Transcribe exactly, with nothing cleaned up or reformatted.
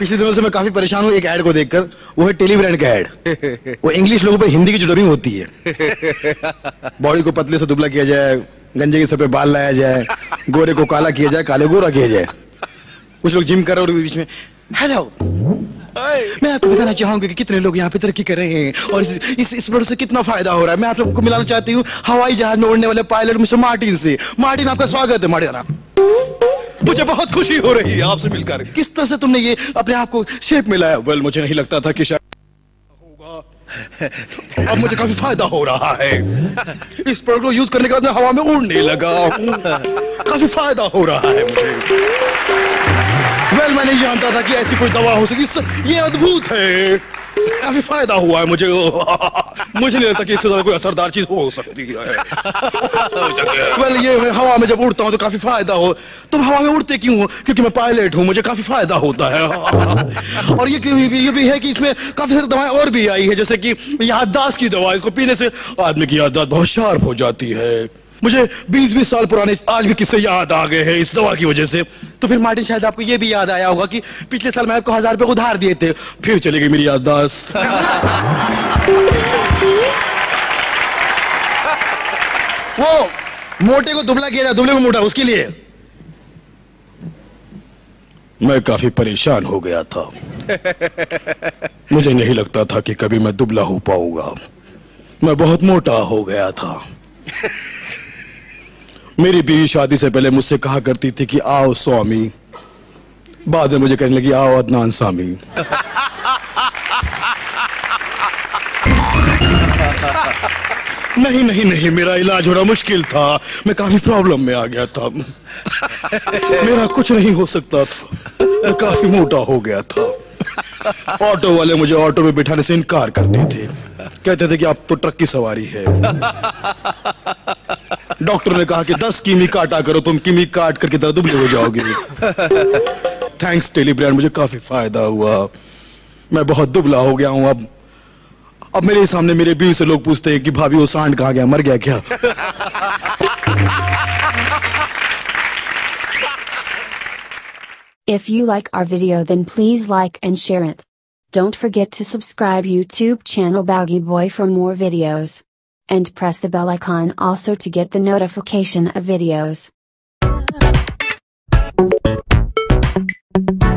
पिछले दिनों से मैं काफी परेशान हूँ एक ऐड को देखकर। वो है टेली ब्रांड का ऐड। वो इंग्लिश लोगों पर हिंदी की जो डबिंग होती है। बॉडी को पतले से दुबला किया जाए, गंजे के सर पे बाल लाया जाए, गोरे को काला किया जाए, काले गोरा किया जाए। कुछ लोग जिम कर रहे हैं और बीच में हेलो, मैं आपको बताना चाहूंगी कि कितने लोग यहाँ पे तरक्की कर रहे हैं और इस इस, इस प्रोडक्ट से कितना फायदा हो रहा है। मैं आप लोगों को मिलाना चाहती हूँ हवाई जहाज में उड़ने वाले पायलट मिस्टर मार्टिन से। मार्टिन, आपका स्वागत है। मार्टिन, मुझे बहुत खुशी हो रही है आपसे मिलकर। किस तरह से तुमने ये अपने आप को शेप में लाया? वेल, मुझे नहीं लगता था कि शायद होगा। अब मुझे काफी फायदा हो रहा है। इस प्रोडक्ट को यूज करने के बाद मैं हवा में उड़ने लगा हूँ। काफी फायदा हो रहा है मुझे। वेल, मैं नहीं जानता था कि ऐसी कोई दवा हो सकी। ये अद्भुत है। काफी फायदा हुआ है मुझे। मुझे नहीं लगता कि इससे ज्यादा कोई असरदार चीज हो सकती है। वेल, ये हवा में जब उड़ता हूँ तो काफी फायदा हो। तुम हवा में उड़ते क्यों हो? क्योंकि मैं पायलट हूँ, मुझे काफी फायदा होता है। और ये ये भी है कि इसमें काफी सारी दवाएं और भी आई है, जैसे कि याददाश्त की दवा। इसको पीने से आदमी की याददाश्त बहुत शार्प हो जाती है। मुझे बीस बीस साल पुराने आज भी किस्से याद आ गए हैं इस दवा की वजह से। तो फिर मार्टिन, शायद आपको ये भी याद आया होगा कि पिछले साल मैं आपको हजार रुपए उधार दिए थे, फिर चली गई मेरी याददाश्त। वो मोटे को दुबला किया, दुबले को मोटा, उसके लिए मैं काफी परेशान हो गया था। मुझे नहीं लगता था कि कभी मैं दुबला हो पाऊंगा। मैं बहुत मोटा हो गया था। मेरी बीवी शादी से पहले मुझसे कहा करती थी कि आओ स्वामी। बाद में मुझे कहने लगी आओ अदनान सामी। नहीं नहीं नहीं, मेरा इलाज होना मुश्किल था। मैं काफी प्रॉब्लम में आ गया था। मेरा कुछ नहीं हो सकता था। मैं काफी मोटा हो गया था। ऑटो वाले मुझे ऑटो में बिठाने से इनकार करते थे। कहते थे कि आप तो ट्रक की सवारी है। डॉक्टर ने कहा कि दस किमी काटा करो, तुम किमी काट करके तरह दुबले हो जाओगे। थैंक्स टेली ब्रांड, मुझे काफी फायदा हुआ। मैं बहुत दुबला हो गया हूं। अब अब मेरे सामने मेरे बीवी से लोग पूछते हैं कि भाभी वो सांड कहाँ गया, मर गया क्या? If you like our video, then please like and share it. Don't forget to subscribe YouTube channel Baggy Boy for more videos. And press the bell icon also to get the notification of videos.